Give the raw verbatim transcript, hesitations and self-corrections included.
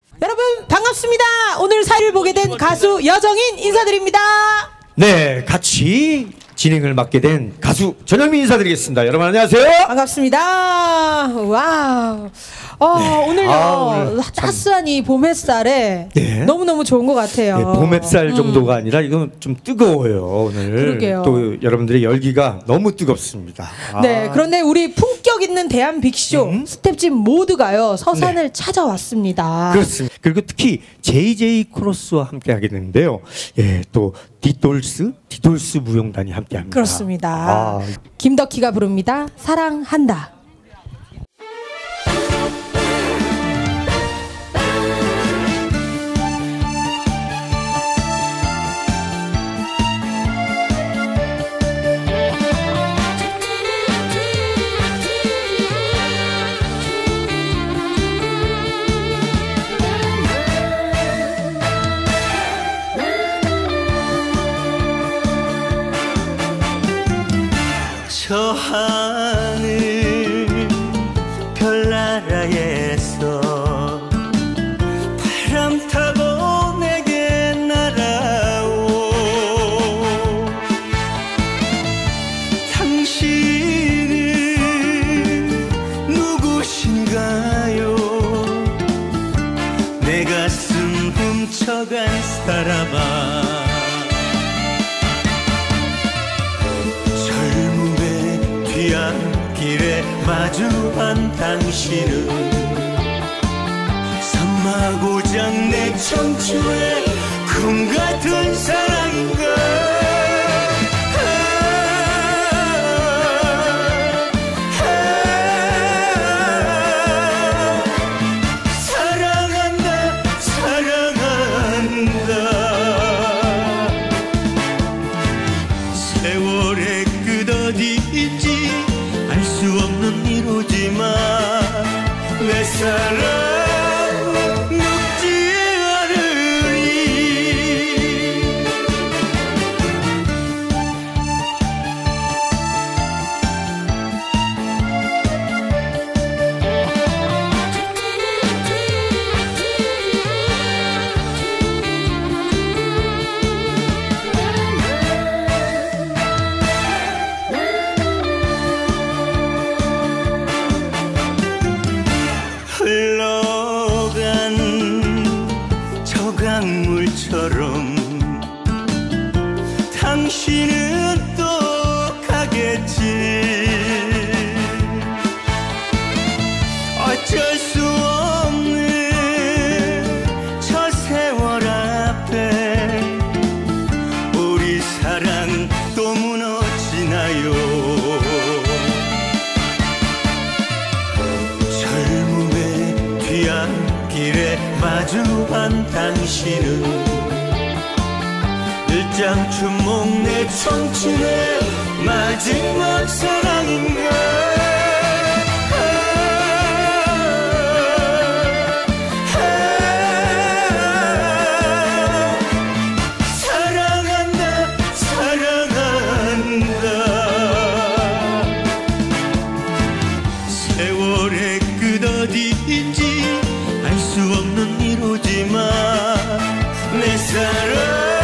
여러분 반갑습니다. 오늘 사회를 보게 된 가수 여정인 인사드립니다. 네, 같이 진행을 맡게 된 가수 전영민 인사드리겠습니다. 여러분 안녕하세요. 반갑습니다. 와우. 어, 네. 오늘요 아, 오늘 따스한 이 봄 햇살에 네. 너무너무 좋은 것 같아요. 네, 봄 햇살 음. 정도가 아니라 이건 좀 뜨거워요. 오늘 그러게요. 또 여러분들의 열기가 너무 뜨겁습니다. 네, 아. 그런데 우리 품격 있는 대한 빅쇼 음? 스텝진 모두가요 서산을 네. 찾아왔습니다. 그렇습니다. 그리고 특히 제이제이 코러스와 함께 하게 되는데요. 예, 또 디돌스, 디돌스 무용단이 함께 합니다. 그렇습니다. 아. 김덕희가 부릅니다. 사랑한다. 저 하늘 별나라에서 바람 타고 내게 날아오 당신은 누구신가요 내 가슴 훔쳐간 사람아 길에 마주한 당신은 삼마고장 내 청춘의 꿈 같은 사랑인가 아, 아, 사랑한다 사랑한다 세월의 끝 어디 있지 알 수 없는 이루지만 내 사랑 늙지 않으리 흘러간 저 강물처럼 당신은 또 가겠지 어쩔 수 없는 저 세월 앞에 우리 사랑 또 무너지나요 길에 마주한 당신은 일장춘몽 내 청춘의 마지막 사랑인가 아, 아, 사랑한다 사랑한다 세월의 끝 어디 있지 알 수 없는 이루지만 내 사랑